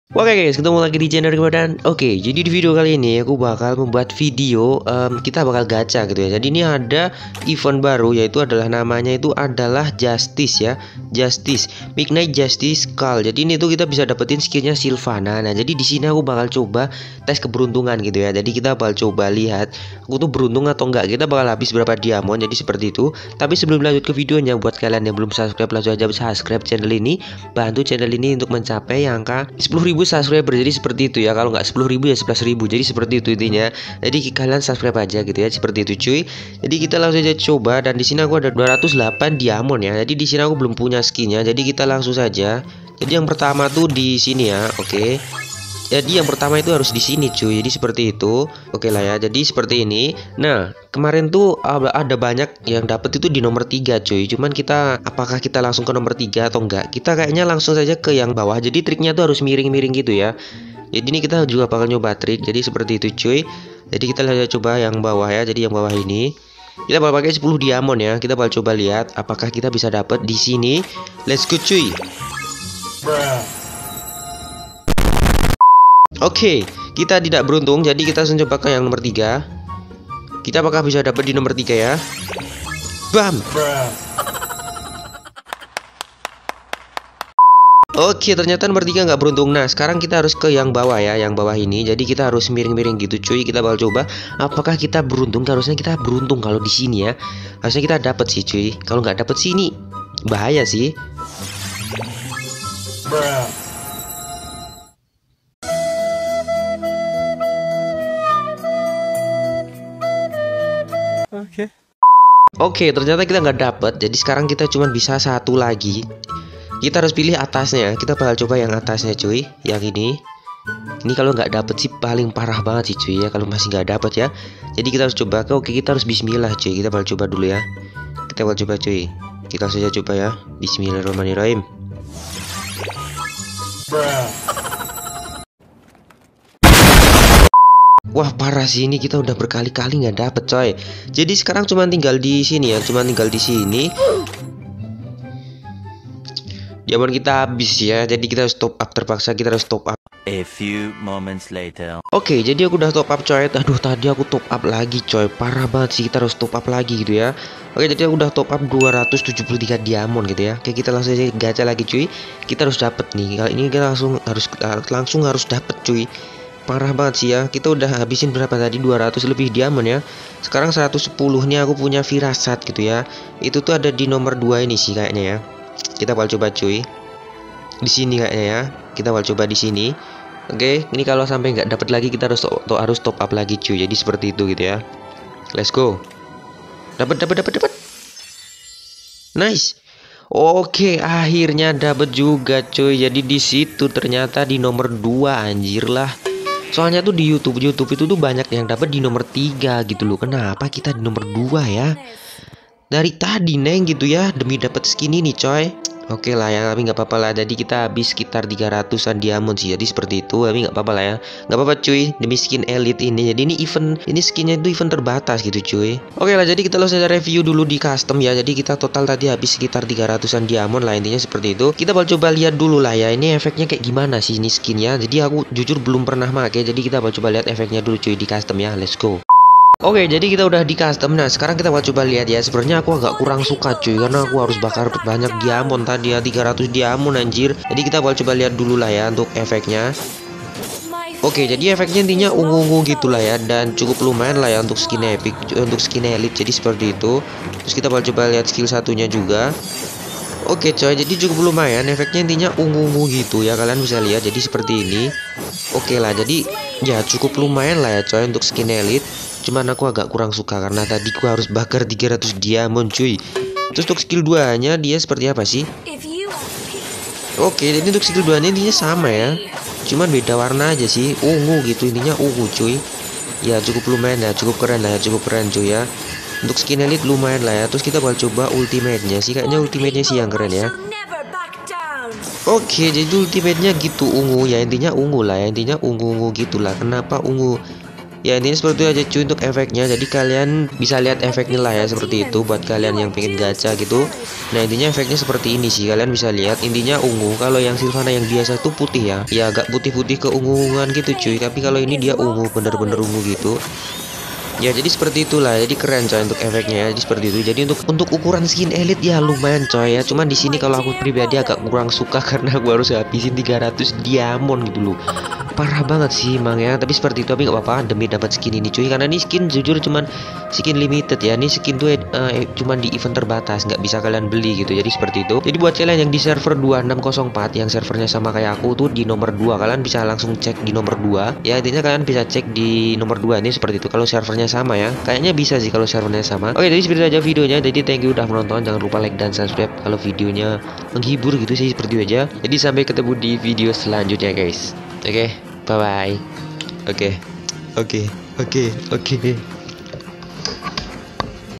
Oke guys, ketemu lagi di channel Ramadan. Oke, jadi di video kali ini aku bakal membuat video kita bakal gacha gitu ya. Jadi ini ada event baru, yaitu adalah namanya itu adalah Justice ya. Justice Midnight Justice Call. Jadi ini tuh kita bisa dapetin skinnya Sylvana. Nah, jadi di sini aku bakal coba tes keberuntungan gitu ya. Jadi kita bakal coba lihat aku tuh beruntung atau enggak. Kita bakal habis berapa diamond, jadi seperti itu. Tapi sebelum lanjut ke videonya, buat kalian yang belum subscribe, langsung aja subscribe channel ini. Bantu channel ini untuk mencapai angka 10.000 subscriber. Jadi seperti itu ya. Kalau nggak 10.000 ya 11.000. Jadi seperti itu intinya. Jadi kalian subscribe aja gitu ya. Seperti itu cuy. Jadi kita langsung aja coba. Dan di sini aku ada 208 diamond ya. Jadi di sini aku belum punya skinnya. Jadi kita langsung saja. Jadi yang pertama tuh di sini ya. Oke. Jadi yang pertama itu harus di sini cuy. Jadi seperti itu. Oke lah ya. Jadi seperti ini. Nah, kemarin tuh ada banyak yang dapet itu di nomor 3 cuy. Cuman kita apakah kita langsung ke nomor 3 atau enggak? Kita kayaknya langsung saja ke yang bawah. Jadi triknya tuh harus miring-miring gitu ya. Jadi ini kita juga bakal nyoba trik. Jadi seperti itu cuy. Jadi kita coba yang bawah ya. Jadi yang bawah ini kita bakal pakai 10 diamond ya. Kita bakal coba lihat apakah kita bisa dapet di sini. Let's go cuy. Oke, kita tidak beruntung, jadi kita langsung coba ke yang nomor 3. Kita apakah bisa dapat di nomor 3 ya? Bam! Oke, ternyata nomor 3 nggak beruntung. Nah, sekarang kita harus ke yang bawah ya, yang bawah ini. Jadi kita harus miring-miring gitu cuy. Kita bakal coba apakah kita beruntung. Harusnya kita beruntung kalau di sini ya. Harusnya kita dapat sih cuy. Kalau nggak dapat sini bahaya sih. Oke, ternyata kita nggak dapet. Jadi sekarang kita cuma bisa satu lagi. Kita harus pilih atasnya. Kita bakal coba yang atasnya cuy. Yang ini. Ini kalau nggak dapet sih paling parah banget sih cuy ya. Kalau masih nggak dapet ya. Jadi kita harus coba. Oke, kita harus bismillah cuy. Kita bakal coba dulu ya. Kita bakal coba cuy. Kita saja coba ya. Bismillahirrahmanirrahim. Wah parah sih, ini kita udah berkali-kali nggak dapet coy. Jadi sekarang cuma tinggal di sini ya, cuma tinggal di sini. Diamond kita habis ya, jadi kita harus top up, terpaksa kita harus top up. A few moments later. Oke, jadi aku udah top up coy. Aduh, tadi aku top up lagi coy. Parah banget sih, kita harus top up lagi gitu ya. Oke, jadi aku udah top up 273 diamond gitu ya. Oke, kita langsung aja gacha lagi cuy. Kita harus dapet nih. Kali ini kita langsung harus dapet cuy. Parah banget sih ya. Kita udah habisin berapa tadi? 200 lebih diamond ya. Sekarang 110 nih aku punya firasat gitu ya. Itu tuh ada di nomor 2 ini sih kayaknya ya. Kita bakal coba cuy. Di sini kayaknya ya. Kita bakal coba di sini. Oke, ini kalau sampai nggak dapat lagi kita harus top up lagi cuy. Jadi seperti itu gitu ya. Let's go. Dapat. Nice. Oke, akhirnya dapat juga cuy. Jadi di situ ternyata di nomor 2 anjir lah. Soalnya tuh di YouTube itu tuh banyak yang dapat di nomor 3 gitu loh. Kenapa kita di nomor 2 ya? Dari tadi neng gitu ya, demi dapat skin ini coy. Oke lah ya, tapi nggak apa-apa lah. Jadi kita habis sekitar 300an diamond sih. Jadi seperti itu, tapi nggak apa-apa lah ya. Nggak apa-apa cuy, demi skin elite ini. Jadi ini event, ini skinnya itu event terbatas gitu cuy. Oke lah, jadi kita langsung aja review dulu di custom ya. Jadi kita total tadi habis sekitar 300an diamond lah, intinya seperti itu. Kita bakal coba lihat dulu lah ya, ini efeknya kayak gimana sih ini skinnya. Jadi aku jujur belum pernah pakai. Jadi kita bakal coba lihat efeknya dulu cuy di custom ya. Let's go. Oke, jadi kita udah di custom. Nah, sekarang kita bakal coba lihat ya. Sebenarnya aku agak kurang suka cuy, karena aku harus bakar banyak diamond tadi ya, 300 diamond anjir. Jadi kita bakal coba lihat dulu lah ya untuk efeknya. Oke, jadi efeknya intinya ungu-ungu gitulah ya, dan cukup lumayan lah ya untuk skin epic, untuk skin elite. Jadi seperti itu. Terus kita bakal coba lihat skill satunya juga. Oke coy, jadi cukup lumayan. Efeknya intinya ungu-ungu gitu ya, kalian bisa lihat. Jadi seperti ini. Oke lah, jadi ya cukup lumayan lah ya coy untuk skin elite. Cuman aku agak kurang suka karena tadi aku harus bakar 300 diamond cuy. Terus untuk skill 2 nya dia seperti apa sih? Oke, jadi untuk skill 2 nya intinya sama ya, cuman beda warna aja sih. Ungu gitu, intinya ungu cuy. Ya cukup lumayan ya, cukup keren lah ya, cukup keren cuy ya. Untuk skin elite lumayan lah ya. Terus kita bakal coba ultimate-nya sih. Kayaknya ultimate-nya sih yang keren ya. Oke, jadi ultimate-nya gitu ungu ya, intinya ungu lah ya, intinya ungu-ungu gitulah. Kenapa ungu? Ya intinya seperti itu aja cuy untuk efeknya. Jadi kalian bisa lihat efeknya lah ya, seperti itu buat kalian yang pengen gacha gitu. Nah intinya efeknya seperti ini sih, kalian bisa lihat intinya ungu. Kalau yang Sylvana yang biasa tuh putih ya, ya agak putih-putih keungu-unguan gitu cuy. Tapi kalau ini dia ungu, bener-bener ungu gitu. Ya jadi seperti itulah, jadi keren coy untuk efeknya ya. Jadi seperti itu. Jadi untuk ukuran skin elite ya lumayan coy ya. Cuman di sini kalau aku pribadi agak kurang suka karena aku harus habisin 300 diamond gitu loh. Parah banget sih emang ya, tapi seperti itu, tapi nggak apa-apa demi dapat skin ini cuy, karena ini skin jujur cuman skin limited ya. Ini skin tuh cuman di event terbatas, nggak bisa kalian beli gitu. Jadi seperti itu. Jadi buat kalian yang di server 2604 yang servernya sama kayak aku tuh di nomor 2, kalian bisa langsung cek di nomor 2 ya. Intinya kalian bisa cek di nomor 2 ini seperti itu kalau servernya sama ya. Kayaknya bisa sih kalau servernya sama. Oke, jadi seperti itu aja videonya. Jadi thank you udah menonton, jangan lupa like dan subscribe kalau videonya menghibur gitu sih, seperti itu aja. Jadi sampai ketemu di video selanjutnya guys. Oke, bye bye. Oke.